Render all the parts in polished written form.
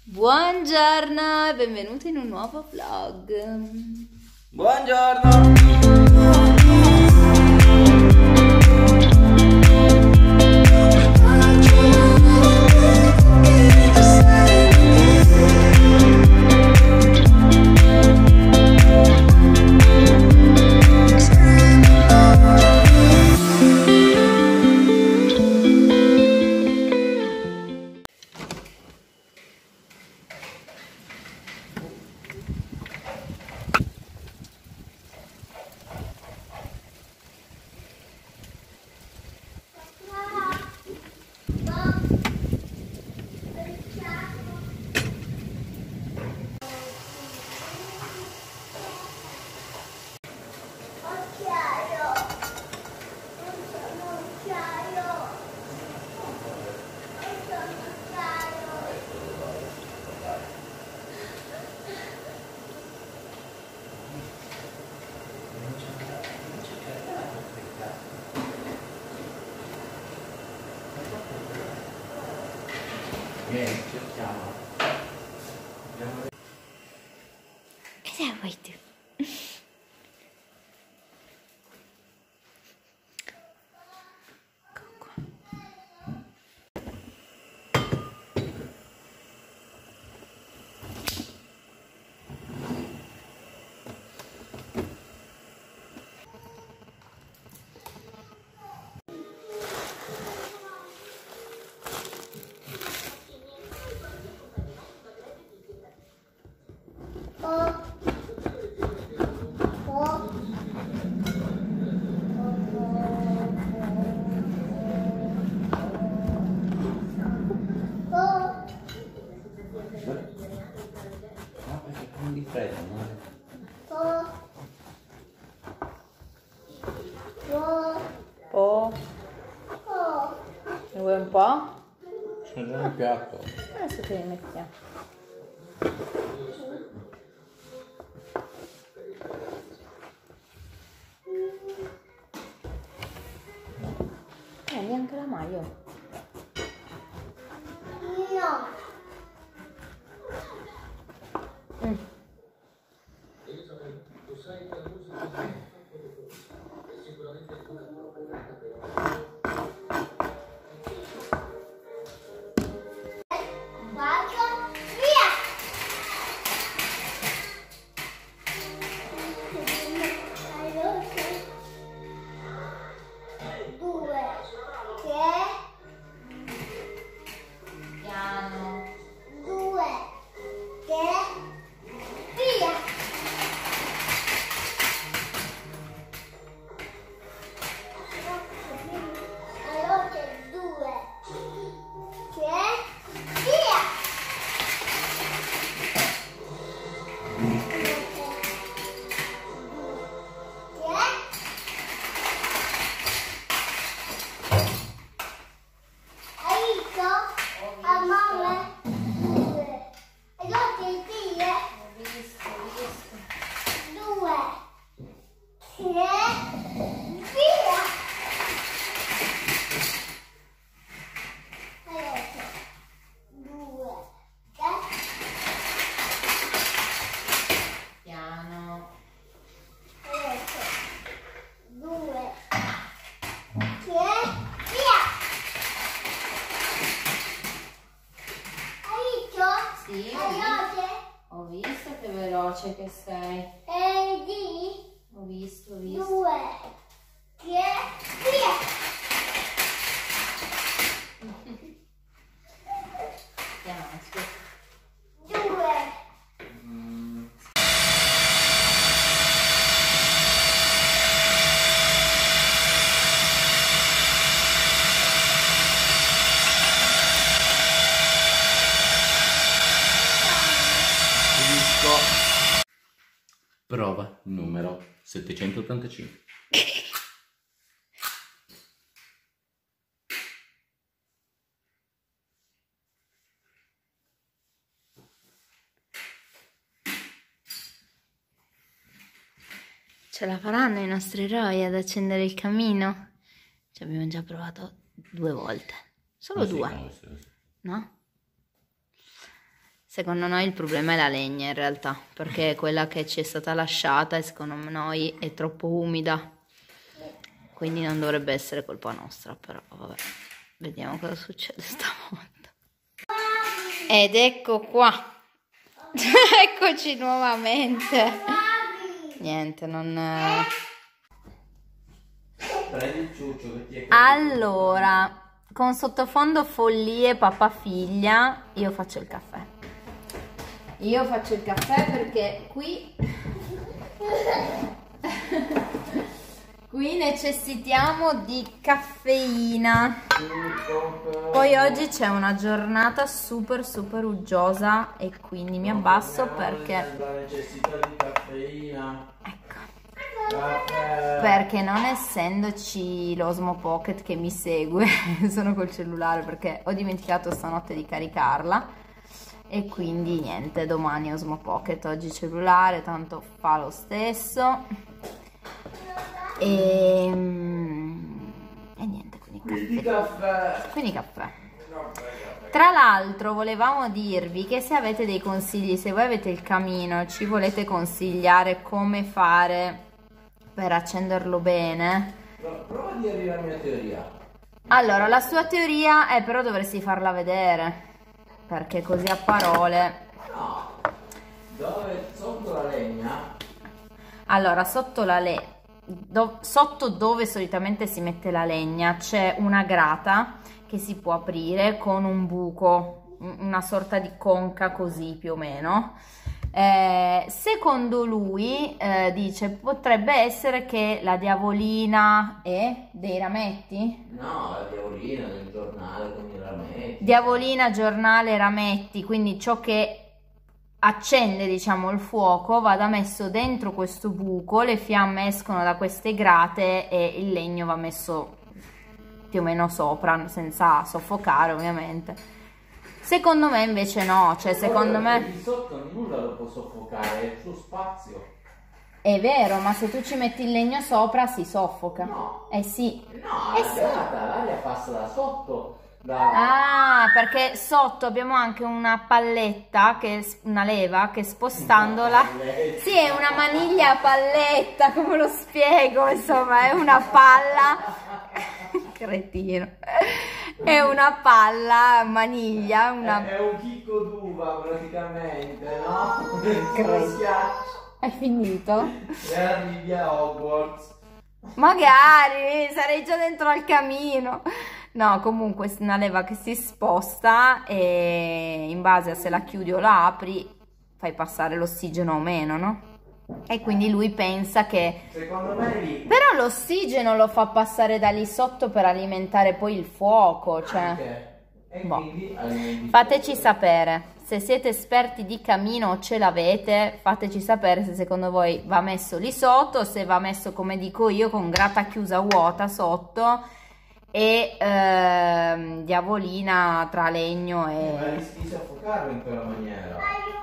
Buongiorno e benvenuti in un nuovo vlog. Buongiorno! Vieni, cerchiamo. Cosa vuoi tu? No, perché prendi freddo, no? Po'. Ne vuoi un po'? Sono nel piatto. Adesso te li mettiamo. Neanche la maio. Sì, ho visto che veloce che sei. Ho visto. 2, 3, via! Aspetta. 2. Prova numero 785. Ce la faranno i nostri eroi ad accendere il camino? Ci abbiamo già provato 2 volte. Solo 2, no? Secondo noi il problema è la legna in realtà, perché è quella che ci è stata lasciata e secondo noi è troppo umida, quindi non dovrebbe essere colpa nostra, però vabbè, vediamo cosa succede stavolta. Ed ecco qua, eccoci nuovamente. Niente, non... Prendi il ciuccio che ti è Allora, con sottofondo follie papà-figlia, io faccio il caffè. Io faccio il caffè perché qui necessitiamo di caffeina. Poi oggi c'è una giornata super uggiosa e quindi mi abbasso perché la necessità di caffeina. ecco, Caffè. perché non essendoci l'Osmo Pocket che mi segue, sono col cellulare perché ho dimenticato stanotte di caricarla e quindi niente, domani Osmo Pocket, oggi cellulare, tanto fa lo stesso e niente, quindi caffè. Quindi caffè. Tra l'altro volevamo dirvi che se avete dei consigli, se voi avete il camino, ci volete consigliare come fare per accenderlo bene. Prova a dirmi la mia teoria. Allora, la sua teoria è però dovresti farla vedere, perché così a parole... No, dove sotto la legna? Allora, sotto dove solitamente si mette la legna c'è una grata che si può aprire con un buco, una sorta di conca così più o meno. Secondo lui dice potrebbe essere che la diavolina è dei rametti? No, la diavolina del giornale con i rametti. Diavolina, giornale, rametti, quindi ciò che accende diciamo il fuoco vada messo dentro questo buco, le fiamme escono da queste grate e il legno va messo più o meno sopra senza soffocare ovviamente. Secondo me invece no, cioè secondo me di sotto nulla lo può soffocare, è il suo spazio. è vero, ma se tu ci metti il legno sopra si soffoca. No. Eh sì. No, sì. l'aria passa da sotto. Ah, perché sotto abbiamo anche una palletta, una leva, che spostandola... Sì, è una maniglia a palletta, come lo spiego, insomma, è una palla... Cretino. È una palla, maniglia, una... È un chicco d'uva praticamente, no? È finito? E arrivi a Hogwarts. Magari, sarei già dentro al camino. No, comunque è una leva che si sposta e in base a se la chiudi o la apri fai passare l'ossigeno o meno, no? E quindi lui pensa che... Secondo me lì... Però l'ossigeno lo fa passare da lì sotto per alimentare poi il fuoco, cioè... E boh. quindi Fateci sapere, se siete esperti di camino o ce l'avete, fateci sapere se secondo voi va messo lì sotto, se va messo come dico io con grata chiusa vuota sotto e diavolina tra legno ma e... rischi di soffocarlo in quella maniera.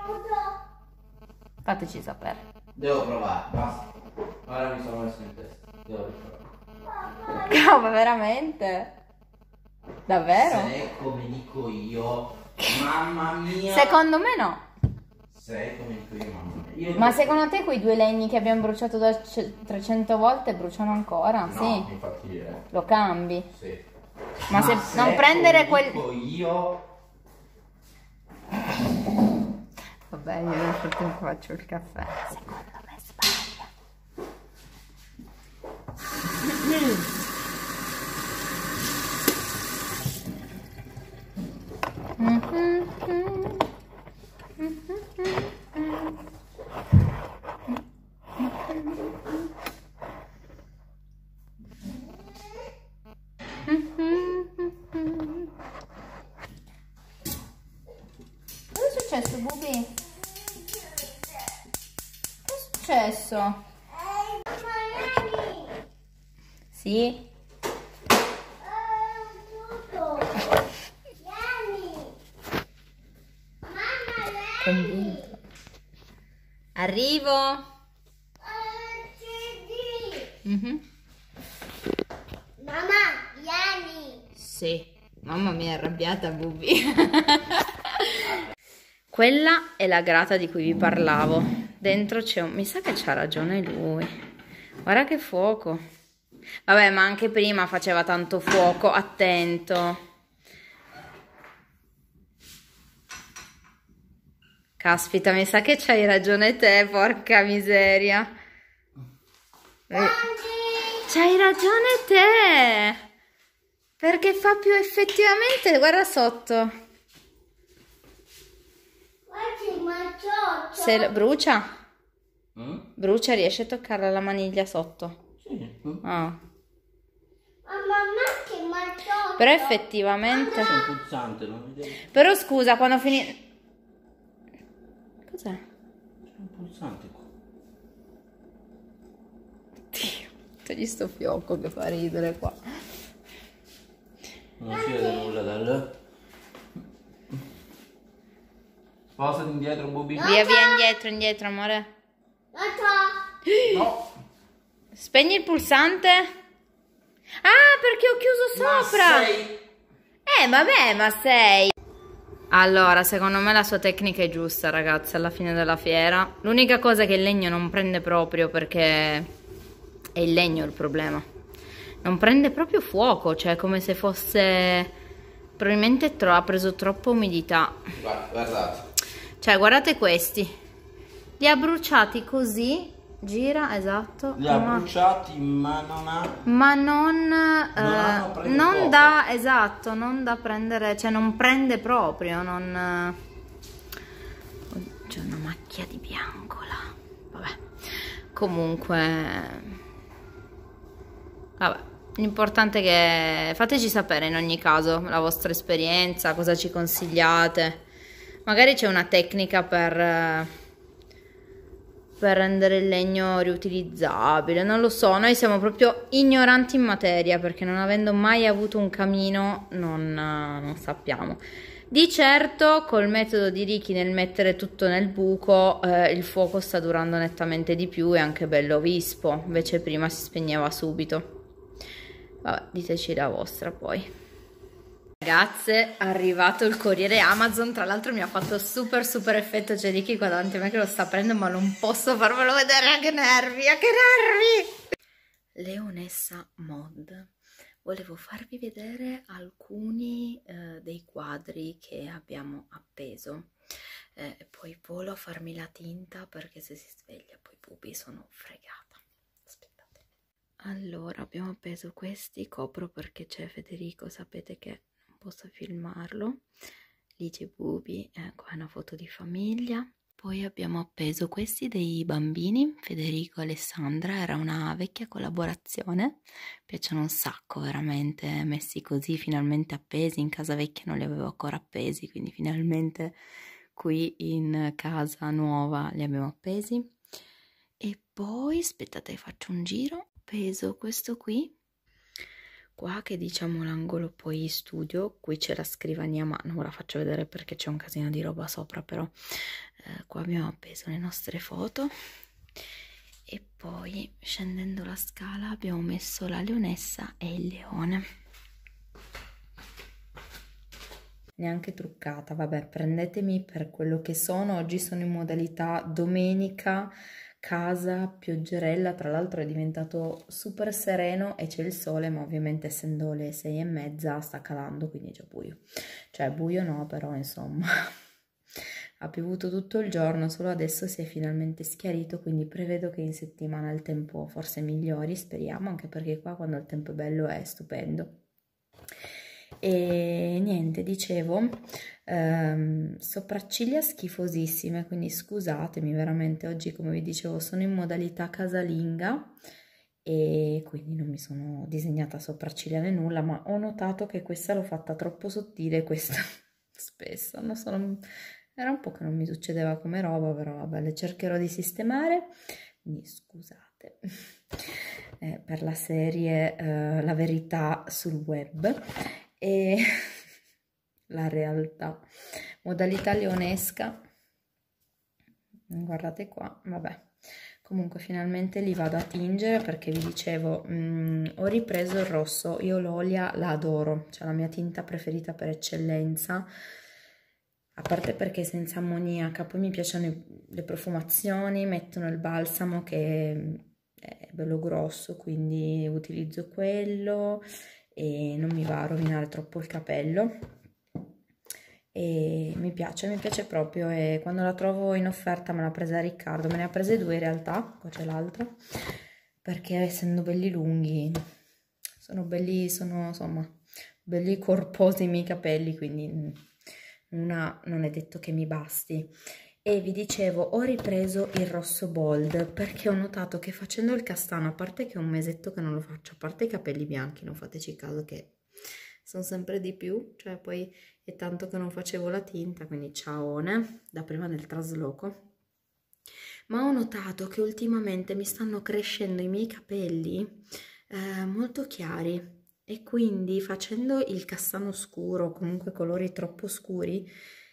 Fateci sapere. Devo provare, basta. Ora mi sono messo in testa. Devo riprovare. Come veramente? Davvero? Se è come dico io, mamma mia. Secondo me no. Se è come dico io, mamma mia. Io Ma secondo te quei due legni che abbiamo bruciato da 300 volte bruciano ancora? No, Sì. infatti Lo cambi? sì. Ma se non prendere come quel... dico io... Vabbè, io nel frattempo faccio il caffè. Secondo me sbaglia. Cosa è successo, Bubi? Cosa è successo? Sì? Convinto. Arrivo. Mamma, vieni! Sì, mamma mia è arrabbiata Bubi. Quella è la grata di cui vi parlavo. Dentro c'è un... Mi sa che c'ha ragione lui. Guarda che fuoco. Vabbè, ma anche prima faceva tanto fuoco. Attento. Caspita, mi sa che c'hai ragione te, porca miseria. C'hai ragione te. Perché fa più effettivamente... Guarda sotto. Se lo... brucia? Brucia, riesci a toccarla la maniglia sotto? Sì. Ah. Mamma che mangiò. Però effettivamente... C'è un pulsante, non vedi? Però scusa, quando finì... Cos'è? C'è un pulsante qua. Dio, togli sto fiocco che fa ridere qua. Non si vede nulla dal... Spostati indietro, Bubi. Via, via, indietro, indietro, amore. No. Spegni il pulsante. Ah, perché ho chiuso sopra. Vabbè, ma sei... Allora, secondo me la sua tecnica è giusta, ragazzi, alla fine della fiera. L'unica cosa è che il legno non prende proprio, perché è il legno il problema. Non prende proprio fuoco, cioè come se fosse... Probabilmente ha preso troppa umidità. Guardate. Cioè, guardate questi. Li ha bruciati così. Gira, esatto. Li ha bruciati, ma non ha... Ma non non da, esatto, non da prendere, cioè non prende proprio, non... C'è una macchia di bianco là. Vabbè. Comunque... Vabbè. L'importante è che... Fateci sapere in ogni caso la vostra esperienza, cosa ci consigliate. Magari c'è una tecnica per rendere il legno riutilizzabile, non lo so, noi siamo proprio ignoranti in materia perché non avendo mai avuto un camino non sappiamo. Di certo col metodo di Ricky nel mettere tutto nel buco il fuoco sta durando nettamente di più e anche bello vispo, invece prima si spegneva subito. Vabbè, diteci la vostra poi. Ragazze, è arrivato il corriere Amazon, tra l'altro mi ha fatto super effetto, c'è Ricky qua davanti a me che lo sta prendendo ma non posso farvelo vedere, che nervi, che nervi! Leonessa Mod, volevo farvi vedere alcuni dei quadri che abbiamo appeso e poi volo a farmi la tinta perché se si sveglia poi Bubi sono fregata. Aspettate. Allora, abbiamo appeso questi, copro perché c'è Federico, sapete che posso filmarlo. Lì c'è Bubi, qua è una foto di famiglia. Poi abbiamo appeso questi dei bambini, Federico e Alessandra, era una vecchia collaborazione, piacciono un sacco veramente, messi così, finalmente appesi, in casa vecchia non li avevo ancora appesi, quindi finalmente qui in casa nuova li abbiamo appesi. E poi, aspettate, faccio un giro, ho appeso questo qui, qua che diciamo l'angolo poi studio, qui c'è la scrivania ma non ve la faccio vedere perché c'è un casino di roba sopra, però qua abbiamo appeso le nostre foto e poi scendendo la scala abbiamo messo la leonessa e il leone. Neanche truccata, vabbè, prendetemi per quello che sono, oggi sono in modalità domenica, casa, pioggerella, tra l'altro è diventato super sereno e c'è il sole, ma ovviamente essendo le 6:30 sta calando, quindi è già buio. Cioè buio no, però insomma ha piovuto tutto il giorno, solo adesso si è finalmente schiarito, quindi prevedo che in settimana il tempo forse migliori, speriamo, anche perché qua quando il tempo è bello è stupendo. E niente, dicevo, sopracciglia schifosissime, quindi scusatemi veramente, oggi come vi dicevo sono in modalità casalinga e quindi non mi sono disegnata sopracciglia né nulla, ma ho notato che questa l'ho fatta troppo sottile, questa spesso, non so, era un po' che non mi succedeva come roba, però vabbè, le cercherò di sistemare, quindi scusate per la serie La verità sul web. E la realtà, modalità leonesca, guardate qua, vabbè, comunque finalmente li vado a tingere perché vi dicevo, ho ripreso il rosso, io l'Olia la adoro, cioè la mia tinta preferita per eccellenza, a parte perché senza ammoniaca, poi mi piacciono le profumazioni, mettono il balsamo che è bello grosso, quindi utilizzo quello e non mi va a rovinare troppo il capello. E mi piace proprio, e quando la trovo in offerta me l'ha presa Riccardo, me ne ha prese due in realtà, qua c'è l'altra, perché essendo belli lunghi, sono belli, sono insomma belli corposi i miei capelli, quindi una non è detto che mi basti. E vi dicevo, ho ripreso il rosso bold perché ho notato che facendo il castano, a parte che è un mesetto che non lo faccio, a parte i capelli bianchi, non fateci caso che sono sempre di più, cioè poi è tanto che non facevo la tinta, quindi ciaone, da prima del trasloco. Ma ho notato che ultimamente mi stanno crescendo i miei capelli molto chiari e quindi facendo il castano scuro, comunque colori troppo scuri,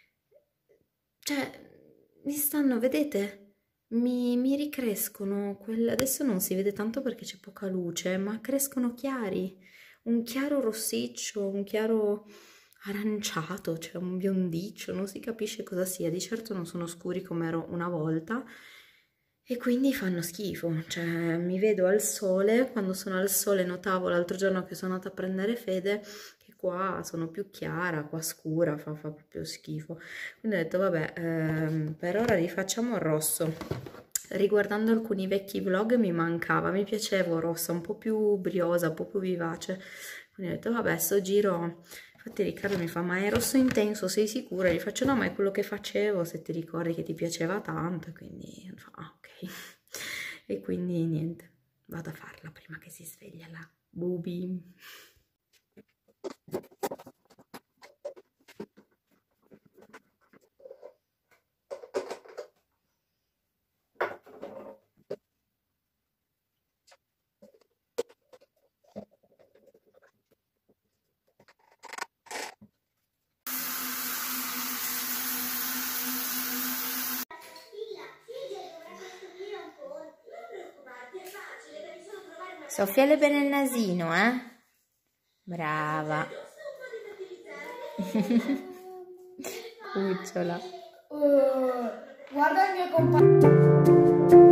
cioè mi stanno, vedete? Mi ricrescono, adesso non si vede tanto perché c'è poca luce, ma crescono chiari, un chiaro rossiccio, un chiaro aranciato, cioè un biondiccio, non si capisce cosa sia, di certo non sono scuri come ero una volta e quindi fanno schifo, cioè mi vedo al sole, quando sono al sole notavo l'altro giorno che sono andata a prendere Fede che qua sono più chiara, qua scura, fa proprio schifo, quindi ho detto vabbè, per ora rifacciamo il rosso. Riguardando alcuni vecchi vlog mi mancava, mi piaceva rossa, un po' più briosa, un po' più vivace, quindi ho detto vabbè, sto giro, infatti Riccardo mi fa ma è rosso intenso, sei sicura? Gli faccio no, ma è quello che facevo, se ti ricordi che ti piaceva tanto, quindi fa ok, e quindi niente, vado a farla prima che si sveglia la Bubi. Soffiale bene il nasino, eh? Brava. Cucciola. Guarda il mio compagno.